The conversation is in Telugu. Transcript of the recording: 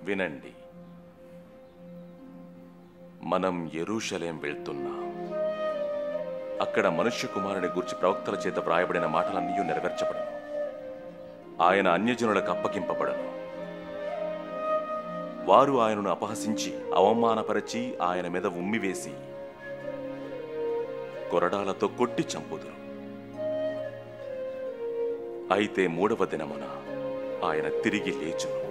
వినండి, మనం యెరూషలేం వెళ్తున్నాం. అక్కడ మనుష్య కుమారుని గూర్చి ప్రవక్తల చేత వ్రాయబడిన మాటలన్నీ నెరవేర్చబడను. ఆయన అన్యజనులకు అప్పగింపబడను. వారు ఆయనను అపహసించి అవమానపరచి ఆయన మీద ఉమ్మివేసి కొరడాలతో కొట్టి చంపుదురు. అయితే 3వ దినమున ఆయన తిరిగి లేచును.